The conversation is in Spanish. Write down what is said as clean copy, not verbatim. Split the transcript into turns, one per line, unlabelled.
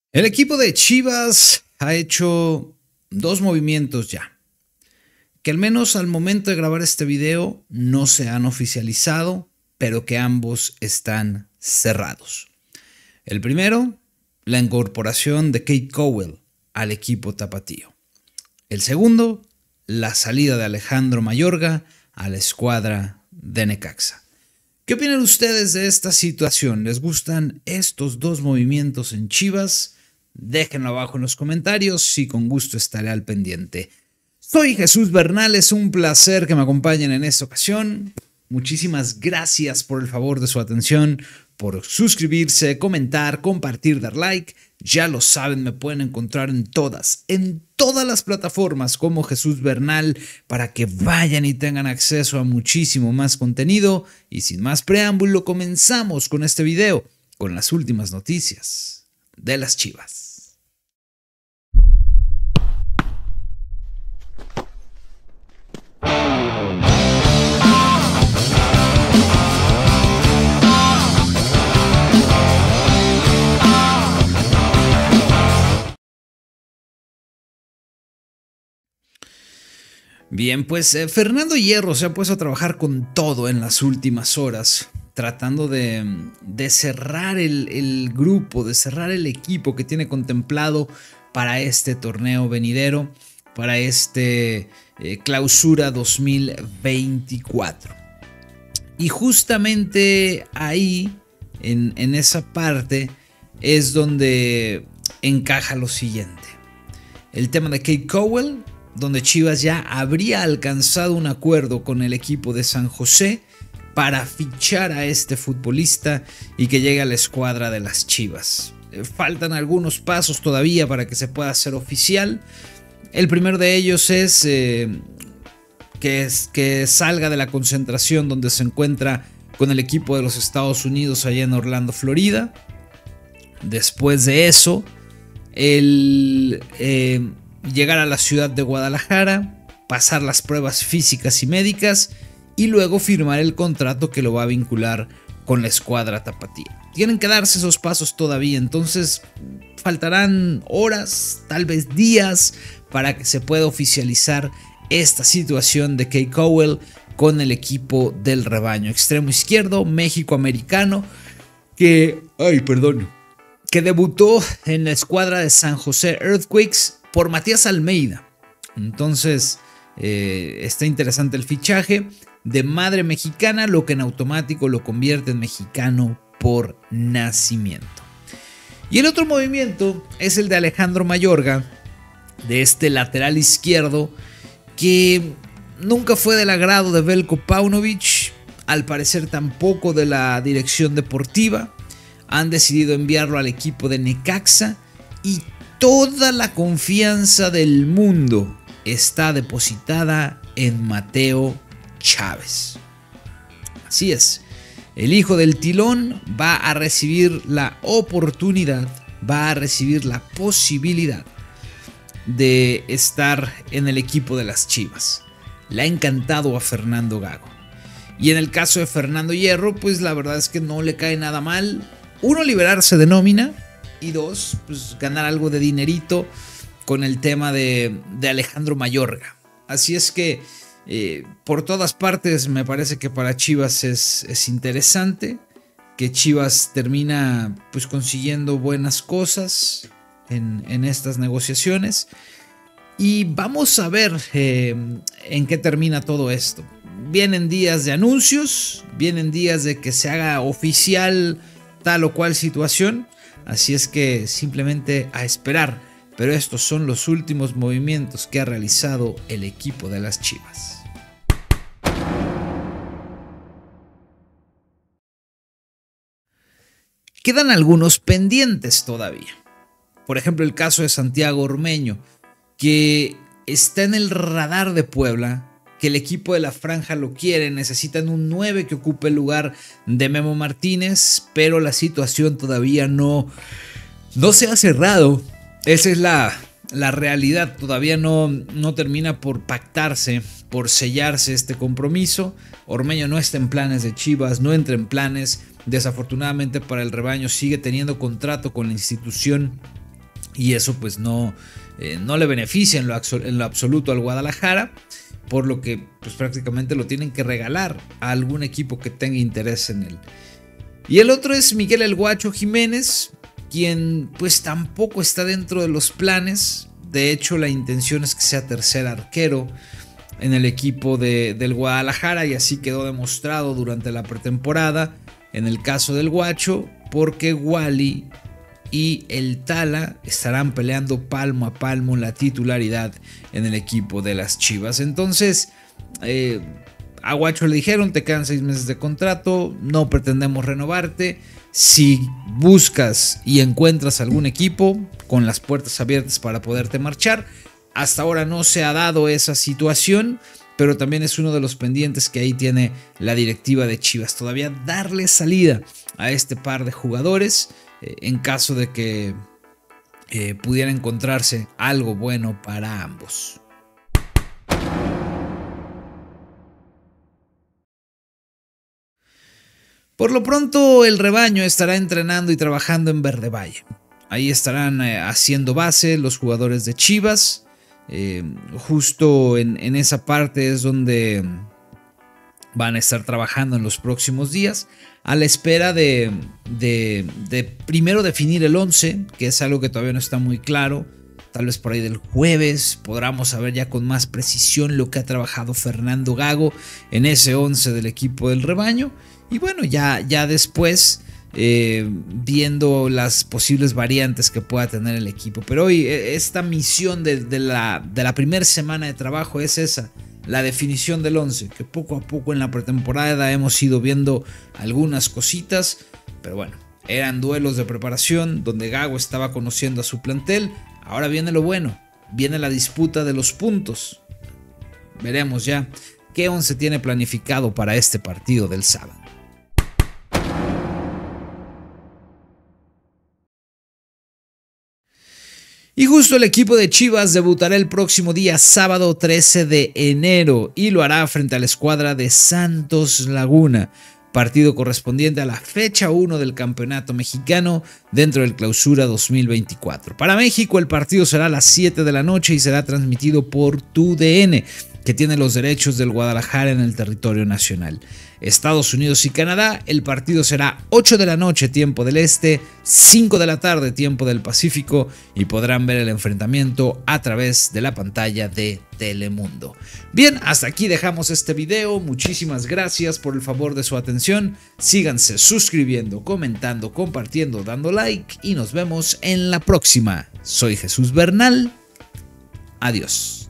El equipo de Chivas ha hecho dos movimientos ya, que al menos al momento de grabar este video no se han oficializado, pero que ambos están cerrados. El primero, la incorporación de Kate Cowell al equipo tapatío. El segundo, la salida de Alejandro Mayorga a la escuadra de Necaxa. ¿Qué opinan ustedes de esta situación? ¿Les gustan estos dos movimientos en Chivas? Déjenlo abajo en los comentarios y con gusto estaré al pendiente. Soy Jesús Bernal, es un placer que me acompañen en esta ocasión. Muchísimas gracias por el favor de su atención, por suscribirse, comentar, compartir, dar like. Ya lo saben, me pueden encontrar en todas las plataformas como Jesús Bernal para que vayan y tengan acceso a muchísimo más contenido. Y sin más preámbulo, comenzamos con este video, con las últimas noticias de las Chivas. Bien, pues Fernando Hierro se ha puesto a trabajar con todo en las últimas horas, tratando de cerrar el grupo, de cerrar el equipo que tiene contemplado para este torneo venidero, para este clausura 2024. Y justamente ahí, en esa parte, es donde encaja lo siguiente. El tema de Kate Cowell, donde Chivas ya habría alcanzado un acuerdo con el equipo de San José para fichar a este futbolista y que llegue a la escuadra de las Chivas. Faltan algunos pasos todavía para que se pueda hacer oficial. El primero de ellos es que salga de la concentración donde se encuentra con el equipo de los Estados Unidos allá en Orlando, Florida. Después de eso, llegar a la ciudad de Guadalajara, pasar las pruebas físicas y médicas y luego firmar el contrato que lo va a vincular con la escuadra tapatía. Tienen que darse esos pasos todavía, entonces faltarán horas, tal vez días, para que se pueda oficializar esta situación de Kate Cowell con el equipo del rebaño. Extremo izquierdo, México-americano, que debutó en la escuadra de San José Earthquakes por Matías Almeida. Entonces está interesante el fichaje de madre mexicana, lo que en automático lo convierte en mexicano por nacimiento. Y el otro movimiento es el de Alejandro Mayorga, de este lateral izquierdo que nunca fue del agrado de Veljko Paunovic, al parecer tampoco de la dirección deportiva. Han decidido enviarlo al equipo de Necaxa y toda la confianza del mundo está depositada en Mateo Chávez. Así es, el hijo del Tilón va a recibir la oportunidad, va a recibir la posibilidad de estar en el equipo de las Chivas. Le ha encantado a Fernando Gago. Y en el caso de Fernando Hierro, pues la verdad es que no le cae nada mal. Uno, liberarse de nómina. Y dos, pues ganar algo de dinerito con el tema de Alejandro Mayorga. Así es que por todas partes me parece que para Chivas es interesante. Que Chivas termina pues consiguiendo buenas cosas en estas negociaciones. Y vamos a ver en qué termina todo esto. Vienen días de anuncios, vienen días de que se haga oficial tal o cual situación. Así es que simplemente a esperar, pero estos son los últimos movimientos que ha realizado el equipo de las Chivas. Quedan algunos pendientes todavía. Por ejemplo, el caso de Santiago Ormeño, que está en el radar de Puebla, que el equipo de la Franja lo quiere, necesitan un 9 que ocupe el lugar de Memo Martínez, pero la situación todavía no se ha cerrado. Esa es la realidad, todavía no termina por pactarse, por sellarse este compromiso. Ormeño no está en planes de Chivas, no entra en planes. Desafortunadamente para el rebaño sigue teniendo contrato con la institución y eso pues no le beneficia en lo absoluto al Guadalajara, por lo que pues prácticamente lo tienen que regalar a algún equipo que tenga interés en él. Y el otro es Miguel El Guacho Jiménez, quien pues tampoco está dentro de los planes. De hecho, la intención es que sea tercer arquero en el equipo del Guadalajara, y así quedó demostrado durante la pretemporada en el caso del Guacho, porque Wally y el Tala estarán peleando palmo a palmo la titularidad en el equipo de las Chivas. Entonces, a Guacho le dijeron: te quedan 6 meses de contrato, no pretendemos renovarte. Si buscas y encuentras algún equipo, con las puertas abiertas para poderte marchar. Hasta ahora no se ha dado esa situación, pero también es uno de los pendientes que ahí tiene la directiva de Chivas. Todavía darle salida a este par de jugadores en caso de que pudiera encontrarse algo bueno para ambos. Por lo pronto, el rebaño estará entrenando y trabajando en Verde Valle. Ahí estarán haciendo base los jugadores de Chivas. Justo en esa parte es donde van a estar trabajando en los próximos días, a la espera de primero definir el 11, que es algo que todavía no está muy claro. Tal vez por ahí del jueves podamos saber ya con más precisión lo que ha trabajado Fernando Gago en ese 11 del equipo del rebaño. Y bueno, ya después viendo las posibles variantes que pueda tener el equipo. Pero hoy esta misión de la primera semana de trabajo es esa, la definición del 11, que poco a poco en la pretemporada hemos ido viendo algunas cositas, pero bueno, eran duelos de preparación donde Gago estaba conociendo a su plantel. Ahora viene lo bueno, viene la disputa de los puntos. Veremos ya qué 11 tiene planificado para este partido del sábado. Y justo el equipo de Chivas debutará el próximo día sábado 13 de enero y lo hará frente a la escuadra de Santos Laguna, partido correspondiente a la fecha 1 del campeonato mexicano dentro del Clausura 2024. Para México el partido será a las 7 de la noche y será transmitido por TUDN, que tiene los derechos del Guadalajara en el territorio nacional. Estados Unidos y Canadá, el partido será 8 de la noche tiempo del este, 5 de la tarde tiempo del Pacífico, y podrán ver el enfrentamiento a través de la pantalla de Telemundo. Bien, hasta aquí dejamos este video. Muchísimas gracias por el favor de su atención. Síganse suscribiendo, comentando, compartiendo, dando like y nos vemos en la próxima. Soy Jesús Bernal. Adiós.